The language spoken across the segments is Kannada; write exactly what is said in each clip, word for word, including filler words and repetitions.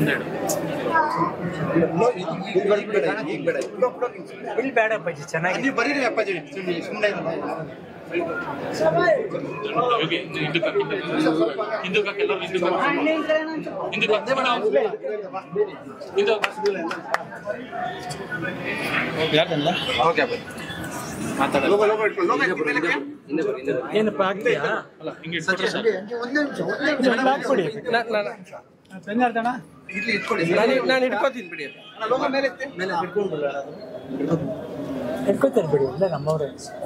ಇಲ್ಲಿ ಬೇಡ ಅಪ್ಪಾಜಿ, ಚೆನ್ನಾಗಿ ನೀವು ಬರೀರಿ ಅಪ್ಪಾಜಿ, ಸುಮ್ಮನೆ ಏನಪ್ಪ ಆಗ್ತೀಯಾ? ನಾನು ಹಿಡ್ಕೋತೀನಿ ಬಿಡಿ, ಹಿಡ್ಕೋತೀನಿ ಬಿಡಿ. ಇಲ್ಲ ನಮ್ಮವ್ರೆ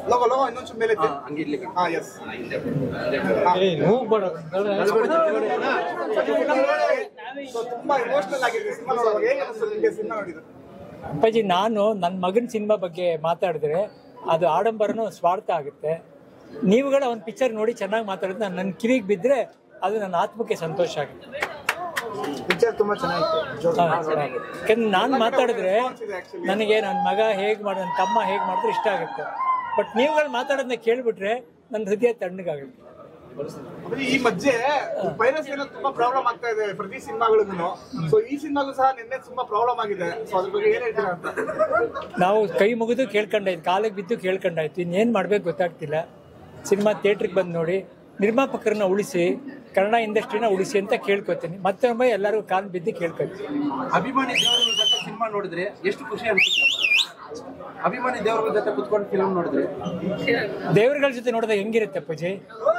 ಅಪ್ಪಾಜಿ. ನಾನು ನನ್ನ ಮಗನ ಸಿನಿಮಾ ಬಗ್ಗೆ ಮಾತಾಡಿದ್ರೆ ಅದು ಆಡಂಬರನೂ ಸ್ವಾರ್ಥ ಆಗುತ್ತೆ. ನೀವುಗಳ ಒಂದು ಪಿಕ್ಚರ್ ನೋಡಿ ಚೆನ್ನಾಗಿ ಮಾತಾಡಿದ್ರೆ ನಾನು ನನ್ನ ಕಿವಿಗೆ ಬಿದ್ದರೆ ಅದು ನನ್ನ ಆತ್ಮಕ್ಕೆ ಸಂತೋಷ ಆಗುತ್ತೆ. ಪಿಕ್ಚರ್ ತುಂಬಾ ಚೆನ್ನಾಗಿತ್ತು. ಯಾಕಂದ್ರೆ ನಾನು ಮಾತಾಡಿದ್ರೆ ನನಗೆ ನನ್ನ ಮಗ ಹೇಗೆ ಮಾಡಿ, ನನ್ನ ತಮ್ಮ ಹೇಗೆ ಮಾಡಿದ್ರೆ ಇಷ್ಟ ಆಗುತ್ತೆ. ಬಟ್ ನೀವುಗಳು ಮಾತಾಡೋದನ್ನ ಕೇಳ್ಬಿಟ್ರೆ ನನ್ನ ಹೃದಯ ತಣ್ಣಗಾಗುತ್ತೆ. ಈ ಮಧ್ಯೆ ವೈರಸ್ ಏನೋ ತುಂಬಾ ಪ್ರಾಬ್ಲಮ್ ಆಗ್ತಾ ಇದೆ ಪ್ರತಿ ಸಿನಿಮಾಗಳಿಗೂ. ಸೊ ಈ ಸಿನಿಮಾಗೂ ಸಹ ನಿನ್ನೆ ತುಂಬಾ ಪ್ರಾಬ್ಲಮ್ ಆಗಿದೆ. ಸೊ ಅದ್ರ ಬಗ್ಗೆ ಏನ್ ಹೇಳ್ತೀರಾ ಅಂತ ನಾವು ಕೈ ಮುಗಿದು ಕೇಳ್ಕೊಂಡಾಯ್ತು, ಕಾಲಿಗೆ ಬಿದ್ದು ಕೇಳ್ಕೊಂಡಾಯ್ತು. ಇನ್ನೇನು ಮಾಡ್ಬೇಕು ಗೊತ್ತಾಗ್ತಿಲ್ಲ. ಸಿನಿಮಾ ಥಿಯೇಟ್ರಿಗೆ ಬಂದು ನೋಡಿ, ನಿರ್ಮಾಪಕರನ್ನ ಉಳಿಸಿ, ಕನ್ನಡ ಇಂಡಸ್ಟ್ರಿನ ಉಳಿಸಿ ಅಂತ ಕೇಳ್ಕೊತೀನಿ. ಮತ್ತೊಮ್ಮೆ ಎಲ್ಲರಿಗೂ ಕಾಲು ಬಿದ್ದು ಕೇಳ್ಕೊತೀನಿ. ಅಭಿಮಾನಿ ದೇವರುಗಳ ಜೊತೆ ಸಿನಿಮಾ ನೋಡಿದ್ರೆ ಎಷ್ಟು ಖುಷಿ ಅನ್ಸುತ್ತೆ? ಅಭಿಮಾನಿ ದೇವರುಗಳ ಜೊತೆ ಕುತ್ಕೊಂಡು ಫಿಲ್ಮ್ ನೋಡಿದ್ರೆ, ದೇವರುಗಳ ಜೊತೆ ನೋಡಿದಾಗ ಹೆಂಗಿರುತ್ತೆ ಅಪ್ಪಾಜಿ?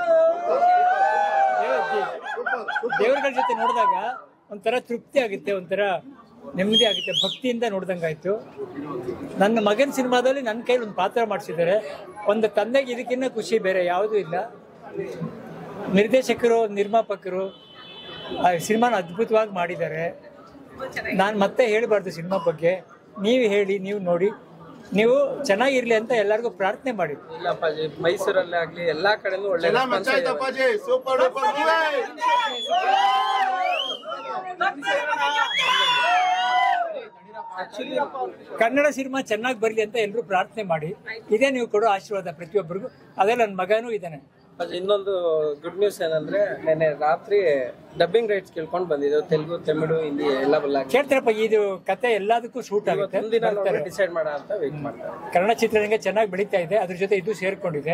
ದೇವರುಗಳ ಜೊತೆ ನೋಡಿದಾಗ ಒಂಥರ ತೃಪ್ತಿ ಆಗುತ್ತೆ, ಒಂಥರ ನೆಮ್ಮದಿ ಆಗುತ್ತೆ, ಭಕ್ತಿಯಿಂದ ನೋಡ್ದಂಗಾಯ್ತು. ನನ್ನ ಮಗನ ಸಿನಿಮಾದಲ್ಲಿ ನನ್ನ ಕೈಲಿ ಒಂದು ಪಾತ್ರ ಮಾಡಿಸಿದ್ದಾರೆ. ಒಂದು ತಂದೆಗೆ ಇದಕ್ಕಿನ್ನ ಖುಷಿ ಬೇರೆ ಯಾವುದೂ ಇಲ್ಲ. ನಿರ್ದೇಶಕರು, ನಿರ್ಮಾಪಕರು ಆ ಸಿನಿಮಾನ ಅದ್ಭುತವಾಗಿ ಮಾಡಿದ್ದಾರೆ. ನಾನು ಮತ್ತೆ ಹೇಳಬಾರ್ದು ಸಿನಿಮಾ ಬಗ್ಗೆ. ನೀವು ಹೇಳಿ, ನೀವು ನೋಡಿ, ನೀವು ಚೆನ್ನಾಗಿರ್ಲಿ ಅಂತ ಎಲ್ಲರಿಗೂ ಪ್ರಾರ್ಥನೆ ಮಾಡಿ. ಇಲ್ಲಪ್ಪಾಜಿ, ಮೈಸೂರಲ್ಲೇ ಆಗ್ಲಿ ಎಲ್ಲಾ ಕಡೆನೂ ಒಳ್ಳೆ ಕನ್ನಡ ಸಿನಿಮಾ ಚೆನ್ನಾಗಿ ಬರ್ಲಿ ಅಂತ ಎಲ್ಲರೂ ಪ್ರಾರ್ಥನೆ ಮಾಡಿ. ಇದೇ ನೀವು ಕೊಡೋ ಆಶೀರ್ವಾದ ಪ್ರತಿಯೊಬ್ಬರಿಗೂ. ಅದೇ ನನ್ನ ಮಗನೂ ಇದ್ದಾನೆ. ಇನ್ನೊಂದು ಗುಡ್ ನ್ಯೂಸ್ ಏನಂದ್ರೆ, ನೆನ್ನೆ ರಾತ್ರಿ ಡಬ್ಬಿಂಗ್ ರೈಟ್ಸ್ ಕೇಳ್ಕೊಂಡು ಬಂದಿದ್ದು, ತೆಲುಗು, ತಮಿಳು, ಹಿಂದಿ ಎಲ್ಲ ಬಲ್ಲ ಕೇಳ್ತಾರಪ್ಪ. ಇದು ಕತೆ ಎಲ್ಲದಕ್ಕೂ ಶೂಟ್ ಆಗುತ್ತೆ, ಡಿಸೈಡ್ ಮಾಡ ಅಂತ ವೇಟ್ ಮಾಡ್ತಾರೆ. ಕನ್ನಡ ಚಿತ್ರರಂಗ ಚೆನ್ನಾಗಿ ಬೆಳೀತಾ ಇದೆ, ಅದ್ರ ಜೊತೆ ಇದು ಸೇರ್ಕೊಂಡಿದೆ.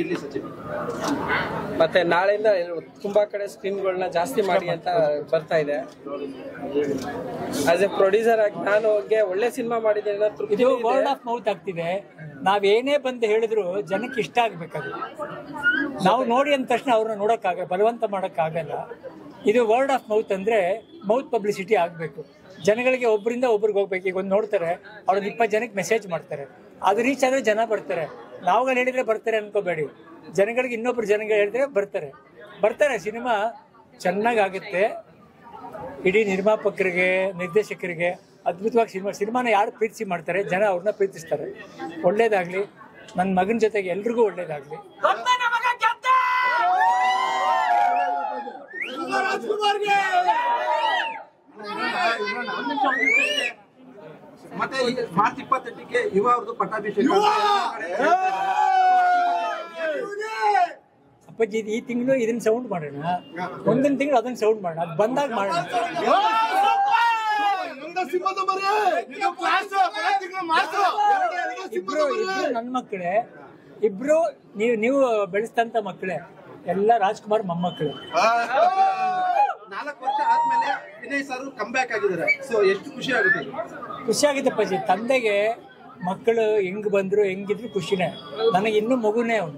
ಮತ್ತೆ ನಾಳೆಯಿಂದ ತುಂಬಾ ಕಡೆ ಸ್ಕ್ರೀನ್ಗಳನ್ನ ಜಾಸ್ತಿ ಮಾಡಿ ಅಂತ ಬರ್ತಾ ಇದೆ. ಆಸ್ ಎ ಪ್ರೊಡ್ಯೂಸರ್ ಆಗಿ ನಾನು ಒಳ್ಳೆ ಸಿನಿಮಾ ಮಾಡಿದ್ದೇನೆ. ಇದು ವರ್ಡ್ ಆಫ್ ಮೌತ್ ಆಗ್ತಿದೆ. ನಾವೇನೇ ಬಂದು ಹೇಳಿದ್ರು ಜನಕ್ಕೆ ಇಷ್ಟ ಆಗ್ಬೇಕದು. ನಾವು ನೋಡಿ ಅಂದ ತಕ್ಷಣ ಅವ್ರನ್ನ ನೋಡೋಕ್ಕಾಗಲ್ಲ, ಬಲವಂತ ಮಾಡೋಕ್ಕಾಗಲ್ಲ. ಇದು ವರ್ಡ್ ಆಫ್ ಮೌತ್ ಅಂದರೆ ಮೌತ್ ಪಬ್ಲಿಸಿಟಿ ಆಗಬೇಕು. ಜನಗಳಿಗೆ ಒಬ್ಬರಿಂದ ಒಬ್ರಿಗೆ ಹೋಗ್ಬೇಕು. ಈಗ ಒಂದು ನೋಡ್ತಾರೆ, ಅವ್ರದ್ದು ಇಪ್ಪತ್ತು ಜನಕ್ಕೆ ಮೆಸೇಜ್ ಮಾಡ್ತಾರೆ, ಅದು ರೀಚ್ ಆದರೆ ಜನ ಬರ್ತಾರೆ. ನಾವುಗಳು ಹೇಳಿದರೆ ಬರ್ತಾರೆ ಅನ್ಕೋಬೇಡಿ. ಜನಗಳಿಗೆ ಇನ್ನೊಬ್ರು ಜನಗಳು ಹೇಳಿದ್ರೆ ಬರ್ತಾರೆ ಬರ್ತಾರೆ ಸಿನಿಮಾ ಚೆನ್ನಾಗಾಗುತ್ತೆ. ಇಡೀ ನಿರ್ಮಾಪಕರಿಗೆ, ನಿರ್ದೇಶಕರಿಗೆ ಅದ್ಭುತವಾಗಿ ಸಿನಿಮಾ ಸಿನಿಮಾನ ಯಾರು ಪ್ರೀತಿಸಿ ಮಾಡ್ತಾರೆ, ಜನ ಅವ್ರನ್ನ ಪ್ರೀತಿಸ್ತಾರೆ. ಒಳ್ಳೇದಾಗಲಿ, ನನ್ನ ಮಗನ ಜೊತೆಗೆ ಎಲ್ರಿಗೂ ಒಳ್ಳೇದಾಗಲಿ. ಮತ್ತೆ ಮಾರ್ಚ್ ಇಪ್ಪತ್ತೆಂಟಕ್ಕೆ ಯುವ ಅವ್ರದ್ದು ಪಟ್ಟಾಭಿಷೇಕ. ಅಪ್ಪಾಜಿ, ಈ ತಿಂಗಳು ಇದನ್ನ ಸೌಂಡ್ ಮಾಡೋಣ, ಒಂದೊಂದು ತಿಂಗಳು ಅದನ್ನ ಸೌಂಡ್ ಮಾಡೋಣ, ಅದು ಬಂದಾಗ ಮಾಡೋಣ. ಇಬ್ರು ನನ್ನ ಮಕ್ಕಳೇ, ಇಬ್ರು ನೀವು ನೀವು ಬೆಳೆಸ್ತಂತ ಮಕ್ಕಳೇ, ಎಲ್ಲ ರಾಜ್ಕುಮಾರ್ ಮೊಮ್ಮಕ್ಕಳು. ನಾಲ್ಕು ವರ್ಷ ಆದ್ಮೇಲೆ ವಿನಯ್ ಸರ್ ಕಮ್ ಬ್ಯಾಕ್ ಆಗಿದ್ದಾರೆ. ಸೊ ಎಷ್ಟು ಖುಷಿ ಆಗುತ್ತೆ? ಖುಷಿ ಆಗುತ್ತೆ ಅಪ್ಪಾಜಿ. ತಂದೆಗೆ ಮಕ್ಕಳು ಹೆಂಗ್ ಬಂದ್ರು ಹೆಂಗಿದ್ರು ಖುಷಿನೇ. ನನಗೆ ಇನ್ನೂ ಮಗುನೇ ಅವನು.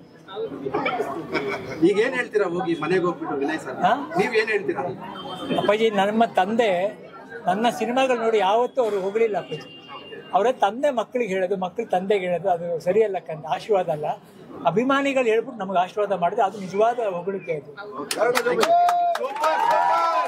ಈಗ ಏನ್ ಹೇಳ್ತೀರಾ ಹೋಗಿ ಮನೆಗೆ ಹೋಗ್ಬಿಟ್ಟು ವಿನಯ್ ಸರ್? ನೀವ್ ಏನ್ ಹೇಳ್ತೀರಾ ಅಪ್ಪಾಜಿ? ನಮ್ಮ ತಂದೆ ನನ್ನ ಸಿನಿಮಾಗಳು ನೋಡಿ ಯಾವತ್ತೂ ಅವರು ಹೋಗ್ಲಿಲ್ಲ ಅಪ್ಪಾಜಿ. ಅವರ ತಂದೆ ಮಕ್ಕಳಿಗೆ ಹೇಳೋದು, ಮಕ್ಕಳು ತಂದೆಗೆ ಹೇಳೋದು ಅದು ಸರಿಯಲ್ಲ ಕಂದ, ಆಶೀರ್ವಾದ ಅಲ್ಲ. ಅಭಿಮಾನಿಗಳು ಹೇಳ್ಬಿಟ್ಟು ನಮ್ಗೆ ಆಶೀರ್ವಾದ ಮಾಡಿದ್ರೆ ಅದು ನಿಜವಾದ ಹೊಗಳಿಕೆ ಅದು.